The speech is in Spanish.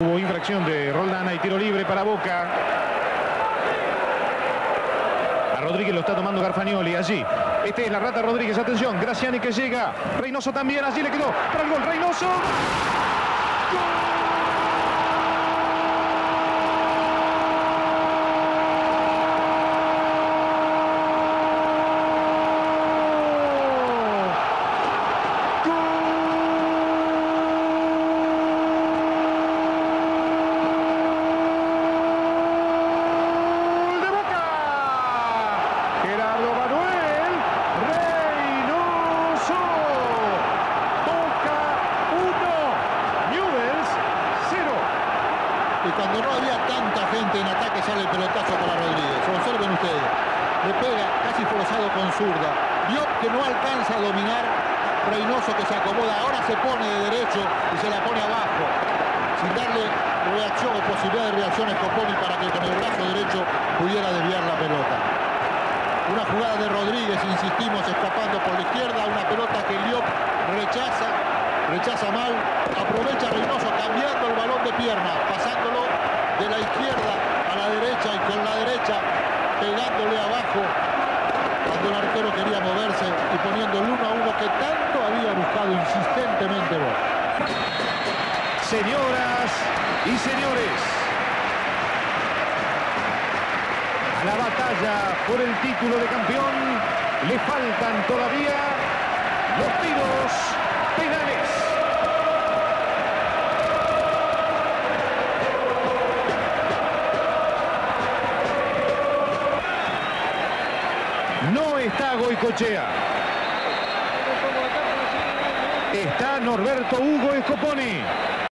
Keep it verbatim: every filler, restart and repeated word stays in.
Hubo infracción de Roldán y tiro libre para Boca. A Rodríguez lo está tomando Garfagnoli allí. Este es la Rata Rodríguez, atención, Graciani que llega. Reynoso también, allí le quedó para el gol, Reynoso. ¡Gol! Y cuando no había tanta gente en ataque sale el pelotazo para Rodríguez. Observen ustedes. Le pega casi forzado con zurda. Vio que no alcanza a dominar. Reynoso que se acomoda. Ahora se pone de derecho y se la pone abajo. Sin darle reacción o posibilidad de reacción a Scoponi para que con el brazo derecho pudiera desviar la pelota. Una jugada de Rodríguez, insistimos, escapando por la izquierda. Una pelota que Diop rechaza. Rechaza mal. Aprovecha Reynoso cambiando el balón de pierna. Pasándolo de la izquierda a la derecha y con la derecha pegándole abajo cuando el arquero quería moverse y poniendo el uno a uno que tanto había buscado insistentemente vos. Señoras y señores, a la batalla por el título de campeón le faltan todavía los tiros penales. No está Goicoechea. Está Norberto Hugo Scoponi.